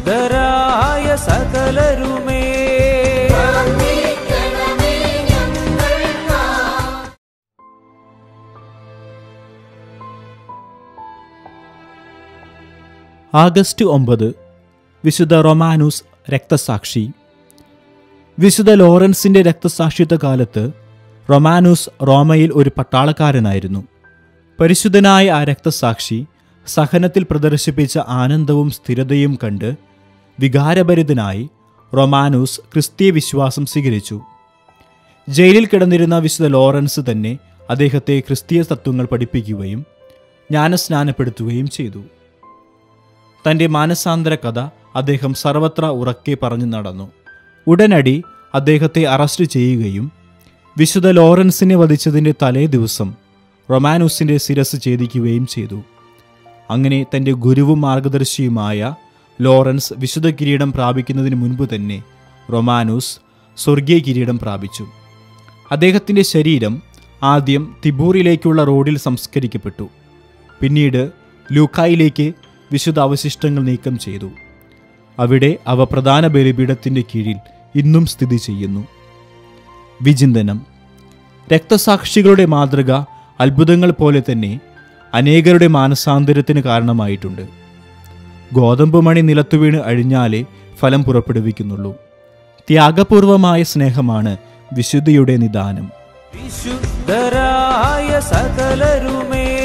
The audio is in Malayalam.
വിശുദ്ധരായ സകലരുമേ. ആഗസ്റ്റ് 9 വിശുദ്ധ റൊമാനൂസ് രക്തസാക്ഷി. വിശുദ്ധ ലോറൻസിൻ്റെ രക്തസാക്ഷിത്വ കാലത്ത് റൊമാനൂസ് റോമയിൽ ഒരു പട്ടാളക്കാരനായിരുന്നു. പരിശുദ്ധനായ ആ രക്തസാക്ഷി സഹനത്തിൽ പ്രദർശിപ്പിച്ച ആനന്ദവും സ്ഥിരതയും കണ്ട് വികാരഭരിതനായി റൊമാനൂസ് ക്രിസ്തീയ വിശ്വാസം സ്വീകരിച്ചു. ജയിലിൽ കിടന്നിരുന്ന വിശുദ്ധ ലോറൻസ് തന്നെ അദ്ദേഹത്തെ ക്രിസ്തീയ തത്വങ്ങൾ പഠിപ്പിക്കുകയും ജ്ഞാനസ്നാനപ്പെടുത്തുകയും ചെയ്തു. തൻ്റെ മാനസാന്തര കഥ അദ്ദേഹം സർവത്ര ഉറക്കെ പറഞ്ഞു നടന്നു. ഉടനടി അദ്ദേഹത്തെ അറസ്റ്റ് ചെയ്യുകയും വിശുദ്ധ ലോറൻസിനെ വധിച്ചതിൻ്റെ തലേ ദിവസം റൊമാനൂസിൻ്റെ ശിരസ് ഛേദിക്കുകയും ചെയ്തു. അങ്ങനെ തൻ്റെ ഗുരുവും മാർഗദർശിയുമായ ലോറൻസ് വിശുദ്ധ കിരീടം പ്രാപിക്കുന്നതിന് മുൻപ് തന്നെ റൊമാനൂസ് സ്വർഗീയ കിരീടം പ്രാപിച്ചു. അദ്ദേഹത്തിൻ്റെ ശരീരം ആദ്യം തിബൂറിലേക്കുള്ള റോഡിൽ സംസ്കരിക്കപ്പെട്ടു. പിന്നീട് ലൂക്കായിലേക്ക് വിശുദ്ധ അവശിഷ്ടങ്ങൾ നീക്കം ചെയ്തു. അവിടെ അവ പ്രധാന ബലിപീഠത്തിൻ്റെ കീഴിൽ ഇന്നും സ്ഥിതി ചെയ്യുന്നു. വിചിന്തനം. രക്തസാക്ഷികളുടെ മാതൃക അത്ഭുതങ്ങൾ പോലെ തന്നെ അനേകരുടെ മാനസാന്തരത്തിന് കാരണമായിട്ടുണ്ട്. ഗോതമ്പ് മണി നിലത്തു വീണ് അഴിഞ്ഞാലേ ഫലം പുറപ്പെടുവിക്കുന്നുള്ളൂ. ത്യാഗപൂർവമായ സ്നേഹമാണ് വിശുദ്ധിയുടെ നിദാനം. വിശുദ്ധരായ സകലരുമേ.